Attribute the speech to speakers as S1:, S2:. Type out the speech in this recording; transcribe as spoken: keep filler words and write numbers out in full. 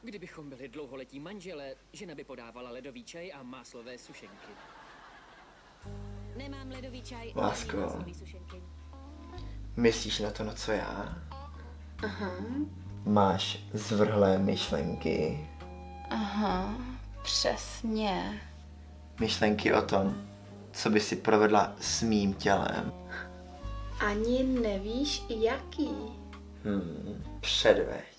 S1: Kdybychom byli dlouholetí manželé, žena by podávala ledový čaj a máslové sušenky.
S2: Nemám ledový čaj,
S3: Lásko,
S2: ani máslový sušenky.
S3: myslíš na to, na co já?
S2: Aha.
S3: Máš zvrhlé myšlenky.
S2: Aha, přesně.
S3: Myšlenky o tom, co by si provedla s mým tělem.
S2: Ani nevíš, jaký.
S3: Hmm, předveď.